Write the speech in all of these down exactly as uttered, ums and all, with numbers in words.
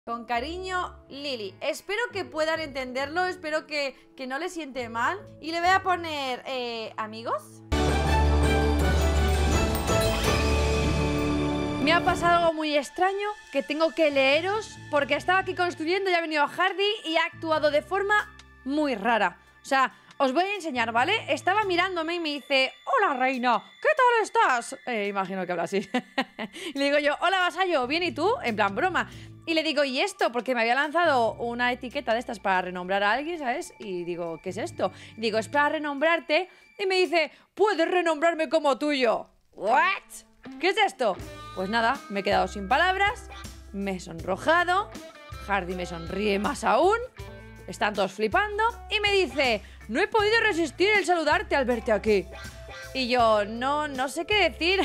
Con cariño, Lili. Espero que puedan entenderlo, espero que, que no le siente mal. Y le voy a poner, eh, amigos. Me ha pasado algo muy extraño que tengo que leeros porque estaba aquí construyendo y ha venido Hardy y ha actuado de forma muy rara. O sea, os voy a enseñar, ¿vale? Estaba mirándome y me dice: hola, reina, ¿qué tal estás? Eh, imagino que habla así. Y le digo yo: hola, vasallo, ¿bien y tú? En plan broma. Y le digo: ¿y esto? Porque me había lanzado una etiqueta de estas para renombrar a alguien, ¿sabes? Y digo: ¿qué es esto? Y digo: es para renombrarte. Y me dice: ¿puedes renombrarme como tuyo? ¿What? ¿Qué es esto? Pues nada, me he quedado sin palabras, me he sonrojado, Hardy me sonríe más aún, están todos flipando y me dice: no he podido resistir el saludarte al verte aquí. Y yo, no, no sé qué decir.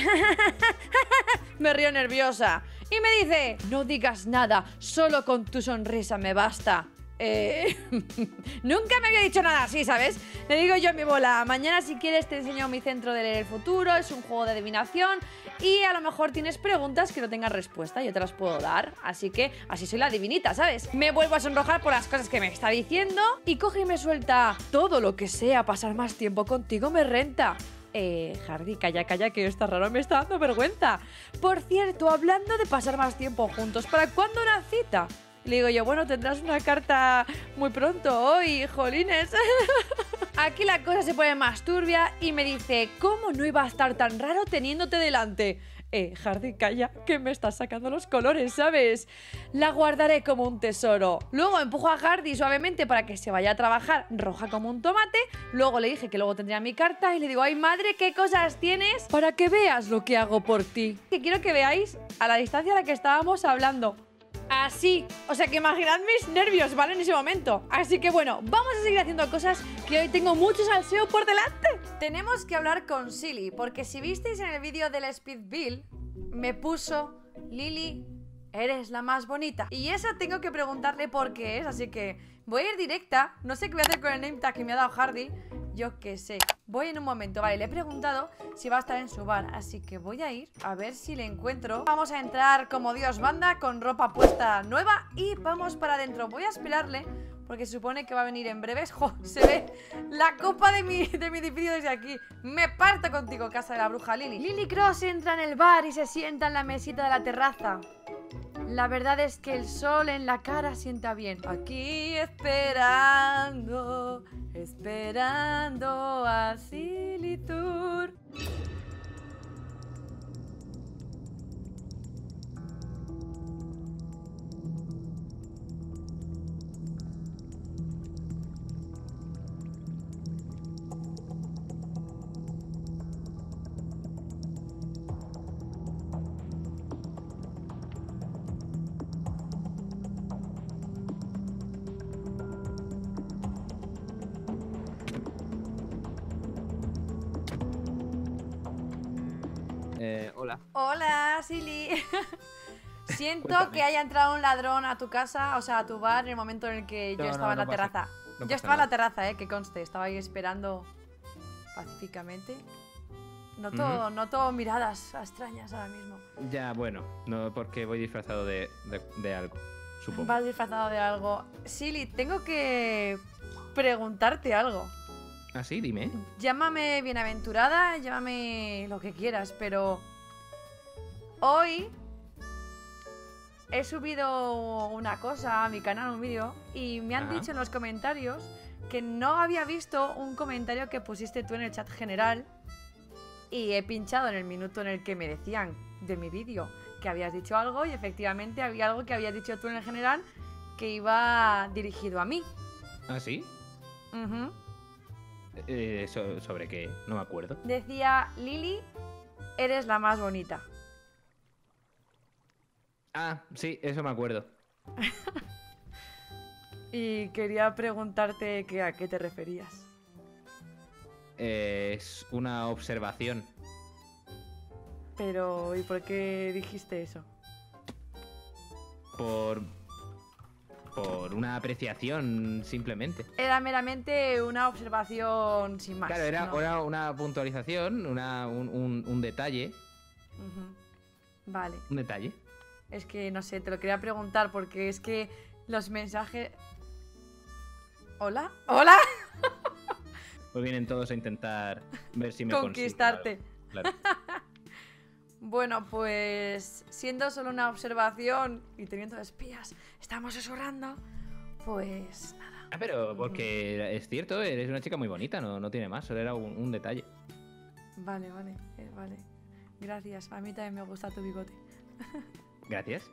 Me río nerviosa. Y me dice: no digas nada, solo con tu sonrisa me basta. Eh, nunca me había dicho nada así, ¿sabes? Le digo yo a mi bola: mañana si quieres te enseño mi centro de leer el futuro, es un juego de adivinación y a lo mejor tienes preguntas que no tengan respuesta, yo te las puedo dar, así que así soy la divinita, ¿sabes? Me vuelvo a sonrojar por las cosas que me está diciendo y coge y me suelta: todo lo que sea pasar más tiempo contigo me renta. Eh, Hardy, calla, calla, que está raro, me está dando vergüenza. Por cierto, hablando de pasar más tiempo juntos, ¿para cuándo una cita? Le digo yo: bueno, tendrás una carta muy pronto hoy, jolines. Aquí la cosa se pone más turbia y me dice: ¿cómo no iba a estar tan raro teniéndote delante? Eh, Hardy, calla, que me estás sacando los colores, ¿sabes? La guardaré como un tesoro. Luego empujo a Hardy suavemente para que se vaya a trabajar, roja como un tomate. Luego le dije que luego tendría mi carta y le digo: ay, madre, ¿qué cosas tienes? Para que veas lo que hago por ti. Que quiero que veáis a la distancia a la que estábamos hablando. Así, o sea que imaginad mis nervios, ¿vale? En ese momento. Así que bueno, vamos a seguir haciendo cosas que hoy tengo mucho salseo por delante. Tenemos que hablar con Silly, porque si visteis en el vídeo del Speed Build, me puso: Lili, eres la más bonita. Y eso tengo que preguntarle por qué es, así que voy a ir directa. No sé qué voy a hacer con el name tag que me ha dado Hardy. Yo qué sé, voy en un momento. Vale, le he preguntado si va a estar en su bar, así que voy a ir a ver si le encuentro. Vamos a entrar como Dios manda, con ropa puesta nueva y vamos para adentro. Voy a esperarle porque se supone que va a venir en breves. ¡Jo! Se ve la copa de mi, de mi edificio desde aquí. Me parto contigo, casa de la bruja Lily. Lily Cross entra en el bar y se sienta en la mesita de la terraza. La verdad es que el sol en la cara sienta bien. Aquí esperando, esperando a Silly Tour. Eh, hola. Hola, Silly. Siento Cuéntame. que haya entrado un ladrón a tu casa, o sea, a tu bar, en el momento en el que yo no, estaba no, en la no pasa, terraza. no yo estaba nada. en la terraza, eh, que conste, estaba ahí esperando pacíficamente. Noto, uh-huh. noto miradas extrañas ahora mismo. Ya, bueno, no porque voy disfrazado de, de, de algo, supongo. Vas disfrazado de algo. Silly, tengo que preguntarte algo. ¿Ah, sí? Dime. Llámame bienaventurada, llámame lo que quieras, pero hoy he subido una cosa a mi canal, un vídeo, y me han Ajá. dicho en los comentarios que no había visto un comentario que pusiste tú en el chat general, y he pinchado en el minuto en el que me decían de mi vídeo que habías dicho algo, y efectivamente había algo que habías dicho tú en el general que iba dirigido a mí. ¿Ah, sí? Uh-huh. Eh, so, ¿Sobre qué? No me acuerdo. Decía: Lili, eres la más bonita. Ah, sí, eso me acuerdo. Y quería preguntarte que, a qué te referías. Eh, es una observación. Pero, ¿y por qué dijiste eso? Por... Por una apreciación, simplemente. Era meramente una observación sin más. Claro, era, ¿no? era una puntualización, una, un, un, un detalle. Uh-huh. Vale. Un detalle. Es que, no sé, te lo quería preguntar porque es que los mensajes... ¿Hola? ¿Hola? Pues vienen todos a intentar ver si me conquistarte. Claro. Bueno, pues siendo solo una observación y teniendo espías, estamos susurrando, pues nada. Ah, pero porque es cierto, eres una chica muy bonita, no, no tiene más, solo era un, un detalle. Vale, vale, eh, vale. Gracias, a mí también me gusta tu bigote. Gracias.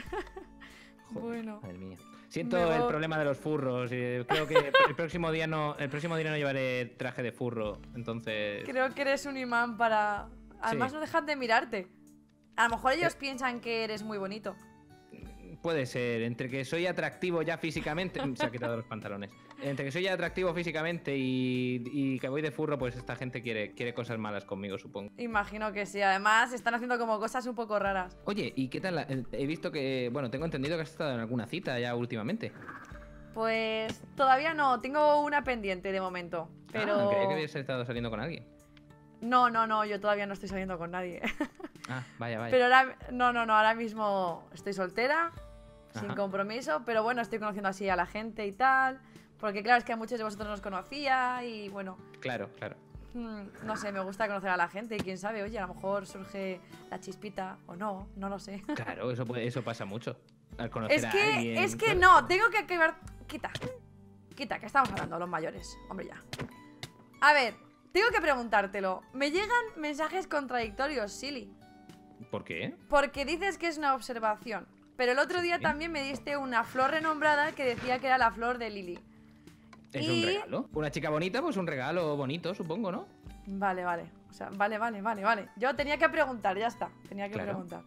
Joder, bueno. Madre mía. Siento Me el voy. problema de los furros. eh, Creo que el próximo día no, el próximo día no llevaré traje de furro. Entonces. Creo que eres un imán para... Además Sí. no dejan de mirarte. A lo mejor ellos Eh. piensan que eres muy bonito. Puede ser, entre que soy atractivo ya físicamente. Se ha quitado los pantalones. Entre que soy ya atractivo físicamente y, y que voy de furro, pues esta gente quiere, quiere cosas malas conmigo, supongo. Imagino que sí. Además están haciendo como cosas un poco raras. Oye, ¿y qué tal? la- He visto que. Bueno, tengo entendido que has estado en alguna cita ya últimamente. Pues todavía no, tengo una pendiente de momento. Pero... Ah, creía que habías estado saliendo con alguien. No, no, no, yo todavía no estoy saliendo con nadie. Ah, vaya, vaya. Pero ahora, no, no, no, ahora mismo estoy soltera, sin Ajá. compromiso, pero bueno, estoy conociendo así a la gente y tal. Porque claro, es que a muchos de vosotros no os conocía y bueno, Claro, claro. mm, no sé, me gusta conocer a la gente y quién sabe, oye, a lo mejor surge la chispita o no, no lo sé. Claro, eso, puede- eso pasa mucho. Al conocer Es a que, alguien. es que no, tengo que acabar... Quita, quita, que estamos hablando los mayores, hombre ya. A ver, tengo que preguntártelo. Me llegan mensajes contradictorios, Silly. ¿Por qué? Porque dices que es una observación. Pero el otro día Sí. también me diste una flor renombrada que decía que era la flor de Lily. ¿Es Y- un regalo? Una chica bonita, pues un regalo bonito, supongo, ¿no? Vale, vale. O sea, vale, vale, vale, vale. Yo tenía que preguntar, ya está. Tenía que Claro. preguntar.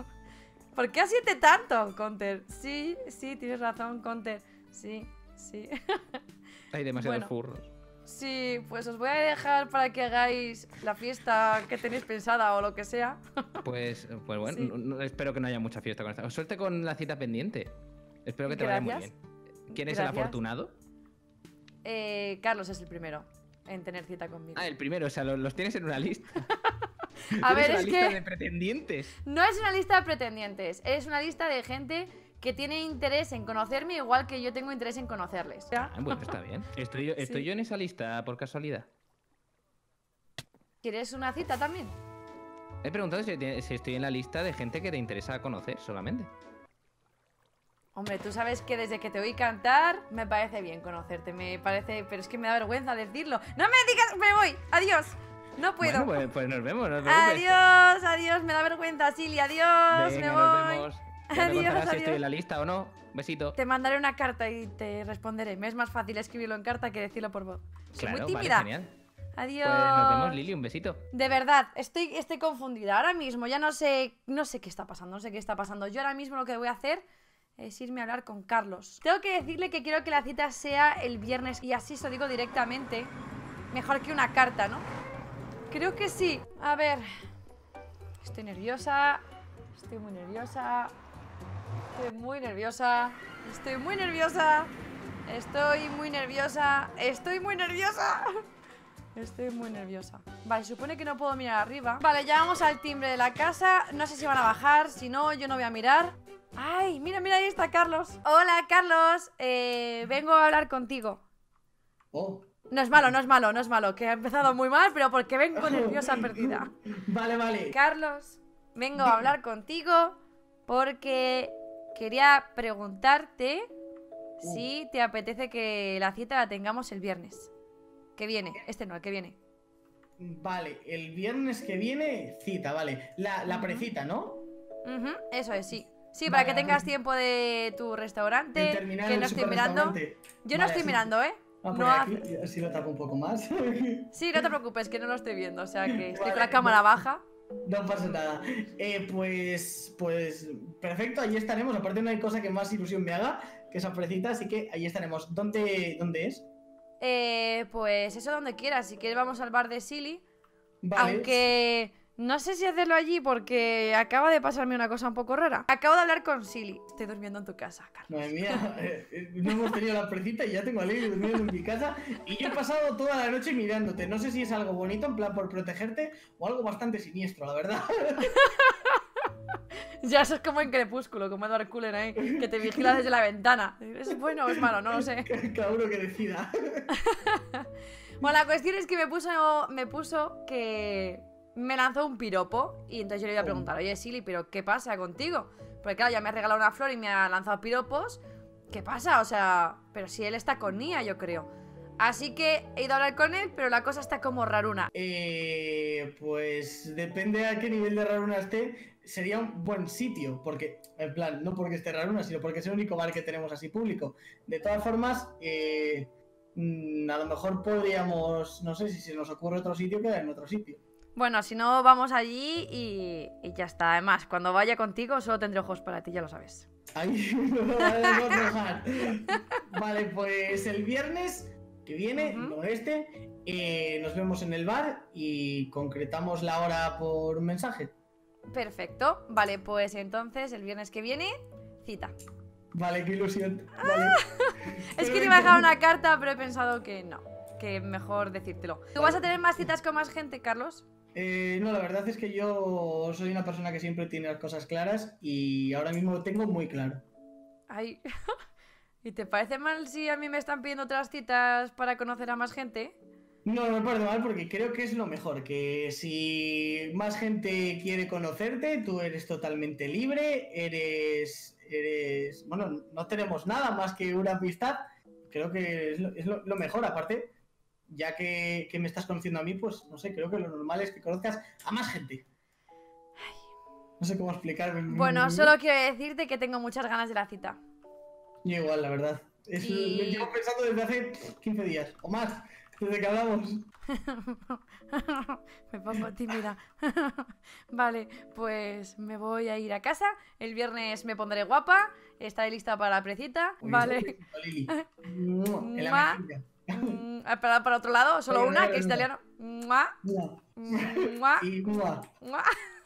¿Por qué asiente tanto, Conter? Sí, sí, tienes razón, Conter. Sí, sí. Hay demasiados Bueno. furros. Sí, pues os voy a dejar para que hagáis la fiesta que tenéis pensada o lo que sea. Pues, pues bueno, Sí. no- no- espero que no haya mucha fiesta con esta. Suerte con la cita pendiente. Espero que te vaya muy Gracias. bien. ¿Quién es el Gracias. afortunado? Eh, Carlos es el primero en tener cita conmigo. Ah, el primero, o sea, lo- los, tienes en una lista. A Tienes ver, una es lista que- de pretendientes. No es una lista de pretendientes, es una lista de gente que tiene interés en conocerme igual que yo tengo interés en conocerles. ¿Ya? Ah, bueno, está bien. ¿Estoy, yo- ¿Estoy Sí. yo en esa lista por casualidad? ¿Quieres una cita también? He preguntado si, si estoy en la lista de gente que te interesa conocer solamente. Hombre, tú sabes que desde que te oí cantar me parece bien conocerte, me parece, pero es que me da vergüenza decirlo. ¡No me digas! ¡Me voy! ¡Adiós! No puedo. Bueno, pues, pues nos vemos, no te preocupes. Adiós, adiós, me da vergüenza, Silly, adiós, Venga, me nos voy. vemos. Ya me Adiós, contarás si adiós. estoy en la lista o no. Besito. Te mandaré una carta y te responderé. Me es más fácil escribirlo en carta que decirlo por voz. Soy Claro, muy vale, tímida. genial. Adiós. Pues nos vemos, Lili, un besito. De verdad, estoy, estoy confundida. Ahora mismo ya no sé, no sé qué está pasando, no sé qué está pasando. Yo ahora mismo lo que voy a hacer es irme a hablar con Carlos. Tengo que decirle que quiero que la cita sea el viernes y así se lo digo directamente. Mejor que una carta, ¿no? Creo que sí. A ver. Estoy nerviosa. Estoy muy nerviosa. Estoy muy nerviosa. Estoy muy nerviosa. Estoy muy nerviosa. Estoy muy nerviosa. Estoy muy nerviosa. Vale, supone que no puedo mirar arriba. Vale, ya vamos al timbre de la casa. No sé si van a bajar. Si no, yo no voy a mirar. Ay, mira, mira, ahí está Carlos. Hola, Carlos. Eh, vengo a hablar contigo. Oh, No es malo, no es malo, no es malo. Que ha empezado muy mal, pero porque vengo nerviosa perdida. vale, vale. Carlos, vengo a hablar contigo porque quería preguntarte si te apetece que la cita la tengamos el viernes. Que viene, este no, el que viene. Vale, el viernes que viene, cita, vale. La, la Ujú. precita, ¿no? Ujú, eso es, sí. Sí, Vale, para que la tengas pre- tiempo de tu El restaurante, terminar que el no estoy mirando. superrestaurante. Yo no Vale, estoy así- mirando, ¿eh? Ah, por No aquí, hace- y así lo tapo un poco más. Sí, no te preocupes, que no lo estoy viendo, o sea que estoy Vale, con la cámara baja. No pasa nada. Eh, pues, pues, perfecto, ahí estaremos. Aparte no hay cosa que más ilusión me haga que esa precita, así que ahí estaremos. ¿Dónde, dónde es? Eh, pues eso donde quieras, si quieres vamos al bar de Silly. Vale. Aunque no sé si hacerlo allí porque acaba de pasarme una cosa un poco rara. Acabo de hablar con Silly. Estoy durmiendo en tu casa, Carlos. Madre mía, eh, eh, no hemos tenido la precita y ya tengo a Lili durmiendo en mi casa. Y yo he pasado toda la noche mirándote. No sé si es algo bonito, en plan por protegerte, o algo bastante siniestro, la verdad. Ya eso es como en Crepúsculo, como Edward Cullen ahí, que te vigila desde la ventana. ¿Es bueno o es malo? No lo sé. Cada uno que decida. Bueno, la cuestión es que me puso, me puso que me lanzó un piropo. Y entonces yo le iba a preguntar, oye, Silly, ¿pero qué pasa contigo? Porque claro, ya me ha regalado una flor y me ha lanzado piropos. ¿Qué pasa? O sea, pero si él está con Nia, yo creo. Así que he ido a hablar con él, pero la cosa está como raruna. Eh, pues depende a qué nivel de raruna esté. Sería un buen sitio, porque, en plan, no porque esté raruna, sino porque es el único bar que tenemos así público. De todas formas, eh, a lo mejor podríamos, no sé, si se nos ocurre otro sitio, quedar en otro sitio. Bueno, si no, vamos allí y, y ya está. Además, cuando vaya contigo solo tendré ojos para ti, ya lo sabes. Ahí me lo vas a dejar. Vale, pues el viernes que viene, Uh-huh. no este, eh, nos vemos en el bar y concretamos la hora por mensaje. Perfecto. Vale, pues entonces el viernes que viene, cita. Vale, qué ilusión. Vale. Es que te iba a dejar una carta, pero he pensado que no. Que mejor decírtelo. ¿Tú vas a tener más citas con más gente, Carlos? Eh, no, la verdad es que yo soy una persona que siempre tiene las cosas claras y ahora mismo lo tengo muy claro. Ay. ¿Y te parece mal si a mí me están pidiendo otras citas para conocer a más gente? No, no me parece mal porque creo que es lo mejor, que si más gente quiere conocerte, tú eres totalmente libre, eres, eres, bueno, no tenemos nada más que una amistad, creo que es lo, es lo, lo mejor, aparte, ya que, que me estás conociendo a mí, pues no sé, creo que lo normal es que conozcas a más gente. No sé cómo explicarme. Bueno, solo quiero decirte que tengo muchas ganas de la cita. Yo igual, la verdad. Es, Y- Lo llevo pensando desde hace quince días, o más, desde que hablamos. Me pongo tímida. Vale, pues me voy a ir a casa. El viernes me pondré guapa. Estaré lista para la precita. Uy, Vale. eso es Lili. Mua, en la Mua. mejilla. Mm, para, para otro lado, solo Venga, una, venga, que es venga. italiano. Mua, Mua. mua, Y mua. mua.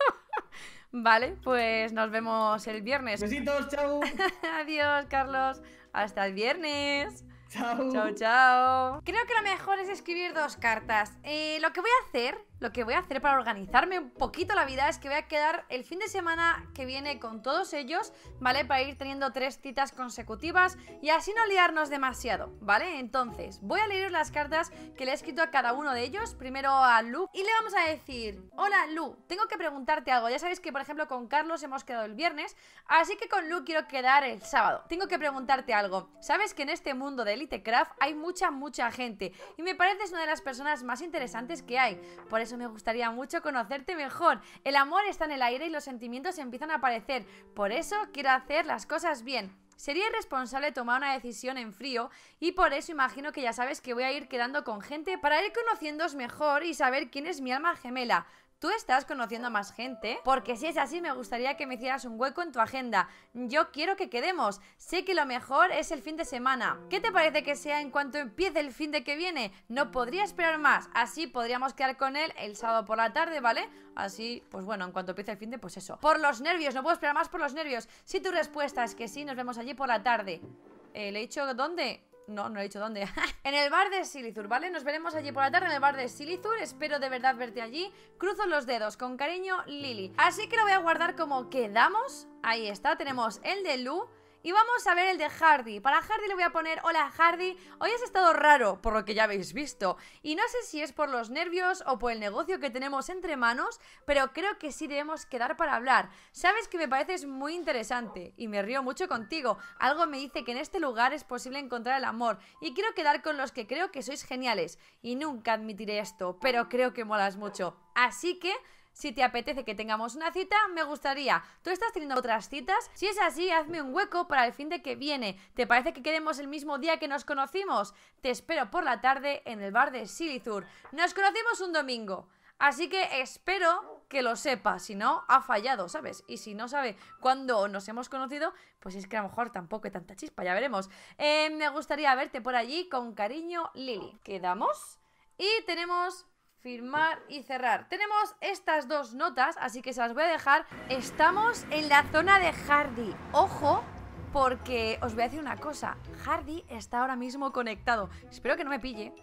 Vale, pues nos vemos el viernes. Besitos, chao. Adiós, Carlos. Hasta el viernes. Chao. Chao, chao. Creo que lo mejor es escribir dos cartas. Eh, lo que voy a hacer, lo que voy a hacer para organizarme un poquito la vida es que voy a quedar el fin de semana que viene con todos ellos, ¿vale? Para ir teniendo tres citas consecutivas y así no liarnos demasiado, ¿vale? Entonces, voy a leer las cartas que le he escrito a cada uno de ellos. Primero a Lu y le vamos a decir: hola Lu, tengo que preguntarte algo. Ya sabéis que por ejemplo con Carlos hemos quedado el viernes, así que con Lu quiero quedar el sábado. Tengo que preguntarte algo. Sabes que en este mundo de Elitecraft hay mucha, mucha gente y me pareces una de las personas más interesantes que hay. Por eso me gustaría mucho conocerte mejor. El amor está en el aire y los sentimientos empiezan a aparecer. Por eso quiero hacer las cosas bien. Sería irresponsable tomar una decisión en frío y por eso imagino que ya sabes que voy a ir quedando con gente para ir conociéndoos mejor y saber quién es mi alma gemela. ¿Tú estás conociendo a más gente? Porque si es así me gustaría que me hicieras un hueco en tu agenda. Yo quiero que quedemos. Sé que lo mejor es el fin de semana. ¿Qué te parece que sea en cuanto empiece el fin de que viene? No podría esperar más. Así podríamos quedar con él el sábado por la tarde, ¿vale? Así, pues bueno, en cuanto empiece el fin de, pues eso. Por los nervios, no puedo esperar más por los nervios. Si tu respuesta es que sí, nos vemos allí por la tarde. Eh, ¿Le he dicho dónde? No, no he dicho dónde. En el bar de Silithur, ¿vale? Nos veremos allí por la tarde en el bar de Silithur. Espero de verdad verte allí. Cruzo los dedos. Con cariño, Lili. Así que lo voy a guardar como quedamos. Ahí está, tenemos el de Lu. Y vamos a ver el de Hardy. Para Hardy le voy a poner: hola Hardy, hoy has estado raro, por lo que ya habéis visto. Y no sé si es por los nervios o por el negocio que tenemos entre manos, pero creo que sí debemos quedar para hablar. Sabes que me pareces muy interesante y me río mucho contigo. Algo me dice que en este lugar es posible encontrar el amor y quiero quedar con los que creo que sois geniales. Y nunca admitiré esto, pero creo que molas mucho. Así que si te apetece que tengamos una cita, me gustaría. ¿Tú estás teniendo otras citas? Si es así, hazme un hueco para el fin de que viene. ¿Te parece que quedemos el mismo día que nos conocimos? Te espero por la tarde en el bar de Silithur. Nos conocimos un domingo. Así que espero que lo sepa. Si no, ha fallado, ¿sabes? Y si no sabe cuándo nos hemos conocido, pues es que a lo mejor tampoco hay tanta chispa, ya veremos. Eh, me gustaría verte por allí. Con cariño, Lili. ¿Quedamos? Y tenemos firmar y cerrar. Tenemos estas dos notas, así que se las voy a dejar. Estamos en la zona de Hardy. Ojo, porque os voy a decir una cosa. Hardy está ahora mismo conectado. Espero que no me pille,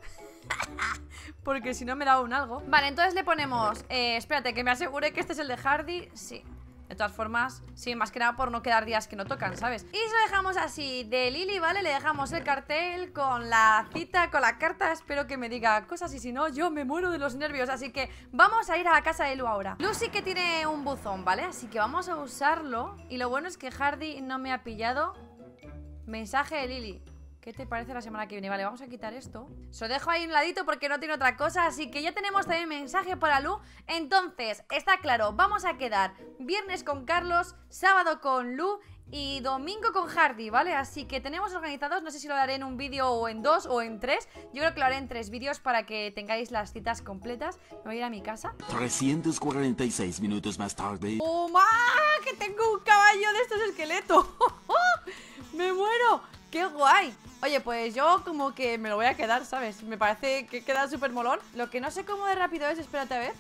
porque si no me da un algo. Vale, entonces le ponemos eh, espérate, que me asegure que este es el de Hardy. Sí. De todas formas, sí, más que nada por no quedar días que no tocan, ¿sabes? Y se lo dejamos así de Lily, ¿vale? Le dejamos el cartel con la cita, con la carta. Espero que me diga cosas y si no, yo me muero de los nervios. Así que vamos a ir a la casa de Lu ahora. Lu sí que tiene un buzón, ¿vale? Así que vamos a usarlo. Y lo bueno es que Hardy no me ha pillado. Mensaje de Lily. ¿Qué te parece la semana que viene? Vale, vamos a quitar esto. Se lo dejo ahí un ladito porque no tiene otra cosa. Así que ya tenemos también mensaje para Lu. Entonces, está claro, vamos a quedar viernes con Carlos, sábado con Lu y domingo con Hardy, ¿vale? Así que tenemos organizados, no sé si lo haré en un vídeo o en dos o en tres. Yo creo que lo haré en tres vídeos para que tengáis las citas completas. Me voy a ir a mi casa. trescientos cuarenta y seis minutos más tarde. ¡Oh, ma! ¡Que tengo un caballo de estos esqueletos! ¡Me muero! ¡Qué guay! Oye, pues yo como que me lo voy a quedar, ¿sabes? Me parece que queda súper molón. Lo que no sé cómo de rápido es, espérate a ver.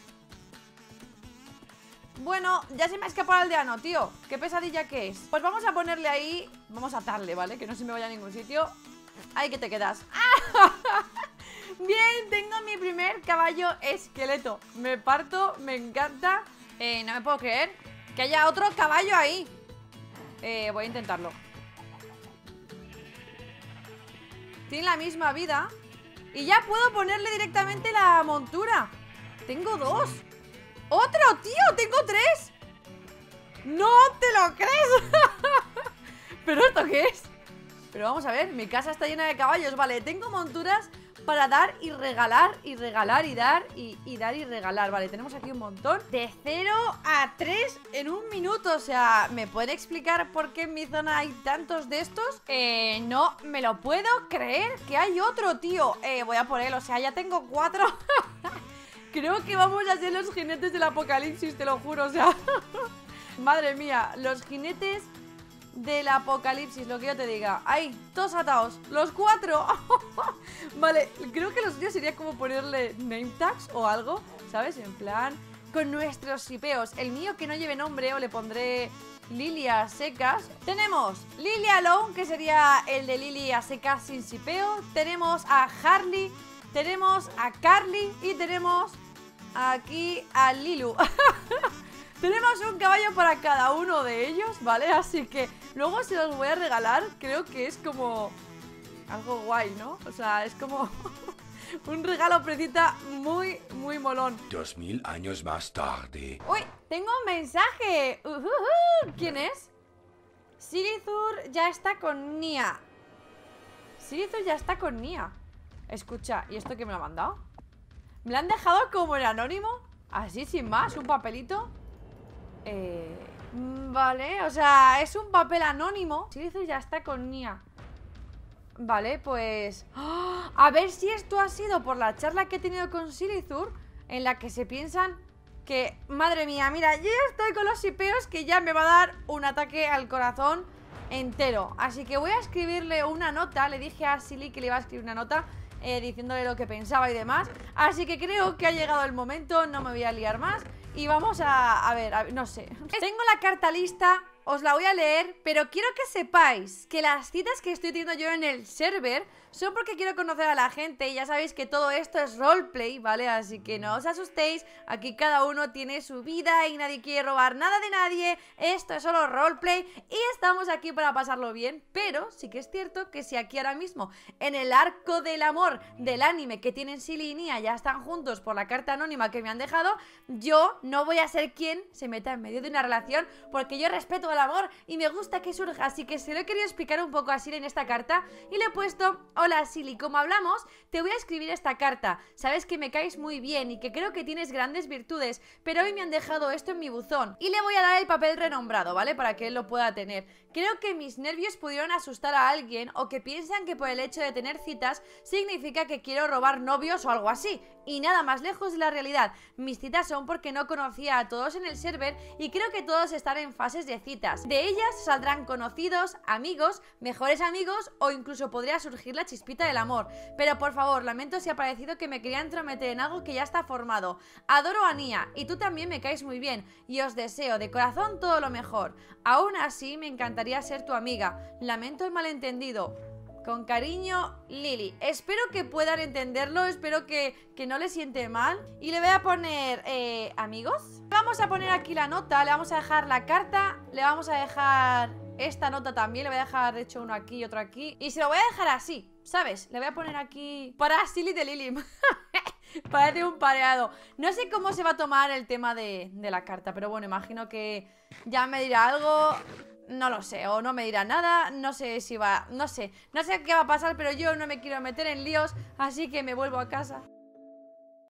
Bueno, ya se me ha escapado el aldeano, tío. Qué pesadilla que es. Pues vamos a ponerle ahí. Vamos a atarle, ¿vale? Que no se me vaya a ningún sitio. Ahí que te quedas. Bien, tengo mi primer caballo esqueleto. Me parto, me encanta. eh, No me puedo creer que haya otro caballo ahí. eh, Voy a intentarlo. Tiene la misma vida. Y ya puedo ponerle directamente la montura. Tengo dos. ¡Otro, tío! ¡Tengo tres! ¡No te lo crees! ¿Pero esto qué es? Pero vamos a ver, mi casa está llena de caballos. Vale, tengo monturas para dar y regalar y regalar y dar y, y dar y regalar. Vale, tenemos aquí un montón. De cero a tres en un minuto. O sea, ¿me puede explicar por qué en mi zona hay tantos de estos? Eh, no me lo puedo creer que hay otro, tío. Eh, voy a por él, o sea, ya tengo cuatro. Creo que vamos a ser los jinetes del apocalipsis, te lo juro, o sea. Madre mía, los jinetes del apocalipsis, lo que yo te diga. Ahí, todos atados, los cuatro. Vale, creo que lo suyo sería como ponerle name tags o algo, ¿sabes? En plan, con nuestros sipeos. El mío que no lleve nombre o le pondré Lily a secas. Tenemos Lily Alone, que sería el de Lily a secas sin sipeo. Tenemos a Harley, tenemos a Carly y tenemos aquí a Lilu. Tenemos un caballo para cada uno de ellos, ¿vale? Así que luego se los voy a regalar. Creo que es como algo guay, ¿no? O sea, es como un regalo precita muy, muy molón. Dos mil años más tarde. ¡Uy! Tengo un mensaje. Uh, uh, uh. ¿Quién es? Silithur ya está con Nia. Silithur ya está con Nia. Escucha, ¿y esto qué me lo ha mandado? ¿Me lo han dejado como en anónimo? Así, sin más, un papelito. Eh, vale, o sea, es un papel anónimo. Silithur ya está con Nia. Vale, pues... ¡Oh! A ver si esto ha sido por la charla que he tenido con Silithur, en la que se piensan que... Madre mía, mira, yo ya estoy con los sipeos que ya me va a dar un ataque al corazón entero. Así que voy a escribirle una nota. Le dije a Silly que le iba a escribir una nota eh, diciéndole lo que pensaba y demás. Así que creo que ha llegado el momento. No me voy a liar más. Y vamos a... A ver, a ver, no sé. Tengo la carta lista, os la voy a leer, pero quiero que sepáis que las citas que estoy teniendo yo en el server son porque quiero conocer a la gente. Y ya sabéis que todo esto es roleplay, ¿vale? Así que no os asustéis. Aquí cada uno tiene su vida y nadie quiere robar nada de nadie. Esto es solo roleplay y estamos aquí para pasarlo bien. Pero sí que es cierto que si aquí ahora mismo en el arco del amor del anime que tienen Silly y Nia ya están juntos por la carta anónima que me han dejado, yo no voy a ser quien se meta en medio de una relación, porque yo respeto el amor y me gusta que surja. Así que se lo he querido explicar un poco a Silly en esta carta y le he puesto: hola Silly, como hablamos, te voy a escribir esta carta. Sabes que me caes muy bien y que creo que tienes grandes virtudes, pero hoy me han dejado esto en mi buzón y le voy a dar el papel renombrado, ¿vale? Para que él lo pueda tener. Creo que mis nervios pudieron asustar a alguien, o que piensan que por el hecho de tener citas significa que quiero robar novios o algo así. Y nada más lejos de la realidad. Mis citas son porque no conocía a todos en el server y creo que todos están en fases de citas. De ellas saldrán conocidos, amigos, mejores amigos o incluso podría surgir la chispita del amor. Pero por favor, lamento si ha parecido que me quería entrometer en algo que ya está formado. Adoro a Nia y tú también me caes muy bien y os deseo de corazón todo lo mejor. Aún así me encantaría ser tu amiga. Lamento el malentendido. Con cariño, Lili. Espero que puedan entenderlo, espero que, que no le siente mal. Y le voy a poner, eh, amigos. Vamos a poner aquí la nota, le vamos a dejar la carta, le vamos a dejar esta nota también, le voy a dejar de hecho uno aquí y otro aquí. Y se lo voy a dejar así, ¿sabes? Le voy a poner aquí para Silly de Lili. Parece un pareado. No sé cómo se va a tomar el tema de, de la carta, pero bueno, imagino que ya me dirá algo. No lo sé, o no me dirá nada. No sé si va, no sé No sé qué va a pasar, pero yo no me quiero meter en líos, así que me vuelvo a casa.